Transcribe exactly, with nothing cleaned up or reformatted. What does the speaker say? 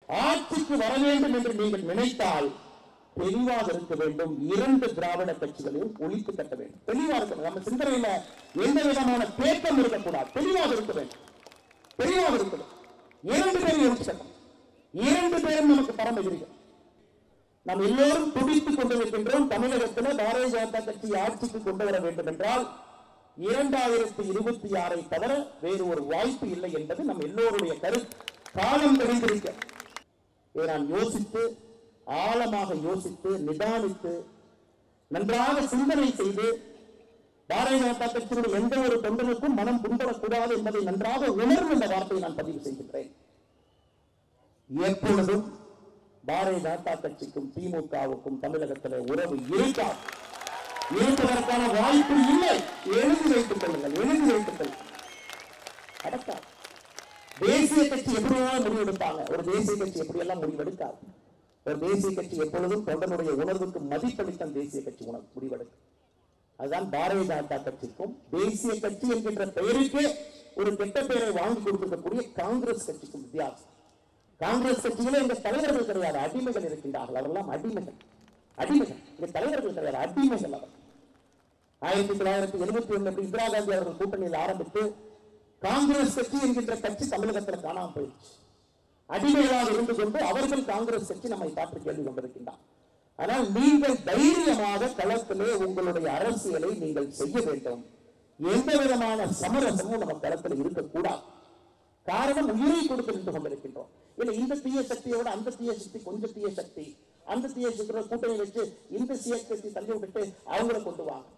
ஆட்சிக்கு வர வேண்டும் என்று நீங்கள் நினைத்தால் தெளிவாக இருக்க வேண்டும். இரண்டு திராவிட கட்சிகளையும் ஒழித்து கட்ட வேண்டும். தெளிவாக இருக்கணும். நம்ம சிந்தனையில எந்த விதமான தேக்கம் இருக்கக்கூடாது. தெளிவாக இருக்க வேண்டும். தெளிவாக இருக்கணும். இரண்டு பேரும் ஒழித்து கட்டணும். இரண்டு பேரும் நமக்கு பரம எதிரிகள். நாம் எல்லோரும் துடித்துக் கொண்டிருக்கின்றோம். தமிழகத்தில் பாரதிய ஜனதா கட்சி ஆட்சிக்கு கொண்டு வர வேண்டும் என்றால் இரண்டாயிரத்தி இருபத்தி ஆறை தவிர வேறு ஒரு வாய்ப்பு இல்லை என்பது நம் எல்லோருடைய கருத்து. காலம் தெரிந்திருக்க இதை நான் யோசித்து ஆழமாக யோசித்து நிதானித்து நன்றாக சிந்தனை செய்து பாரதிய ஜனதா கட்சியினுடைய எந்த ஒரு தொண்டனுக்கும் மனம் புண்படக்கூடாது என்பதை நன்றாக உணர்வு இந்த வார்த்தையை நான் பதிவு செய்கின்றேன். எப்பொழுதும் பாரதிய ஜனதா கட்சிக்கும் திமுகவுக்கும் தமிழகத்தில் உறவு இருக்காது. இருப்பதற்கான வாய்ப்பு இல்லை. எழுதி வைத்துக் கொள்ளுங்கள். எழுதி வைத்துக் கொள்ளுங்கள். அடக்காது. தேசிய கட்சி எப்படியெல்லாம் முடிவெடுப்பாங்க. ஒரு தேசிய கட்சி எப்படியெல்லாம் முடிவெடுக்காது. ஒரு தேசிய கட்சி எப்பொழுதும் தொண்டனுடைய உணர்வுக்கு மதிப்பளித்த தேசிய கட்சி உணர்வு முடிவெடுக்கும். அதுதான் பாரதிய ஜனதா கட்சிக்கும் தேசிய கட்சி என்கின்ற பெயருக்கு ஒரு கெட்ட பெயரை வாங்கி கொடுக்கக்கூடிய காங்கிரஸ் கட்சிக்கும் வித்தியாசம். காங்கிரஸ் கட்சியிலே எங்க தலைவர்கள் கிடையாது, அடிமைகள் இருக்கின்றார்கள். அவரெல்லாம் அடிமைகள். அடிமைகள் இந்த தலைவர்கள் கிடையாது, அடிமைகள் அவர். ஆயிரத்தி தொள்ளாயிரத்தி எழுபத்தி ஒண்ணு இந்திரா காந்தி அவர்கள் கூட்டணியில் ஆரம்பித்து காங்கிரஸ் கட்சி என்கின்ற கட்சி தமிழகத்தில் காணாமல் போயிடுச்சு. அடிமைகளாக இருந்து கொண்டு அவர்கள் காங்கிரஸ் கட்சி நம்மை பார்த்து கேள்வி கொண்டிருக்கின்றார். ஆனால் நீங்கள் தைரியமாக களத்திலே உங்களுடைய அரசியலை நீங்கள் செய்ய வேண்டும். எந்த விதமான சமரசமும் நம்ம களத்தில் இருக்கக்கூடாது. காரணம் உயிரை கொடுத்து நின்று கொண்டிருக்கின்றோம். இல்ல இந்த தீய சக்தியோட அந்த தீய சக்தி கொஞ்சம் தீய சக்தி, அந்த தீய சக்தியோட கூட்டணி வச்சு இந்த தீய சக்தி தள்ளி விட்டுட்டு அவங்களை கொண்டு வாங்க.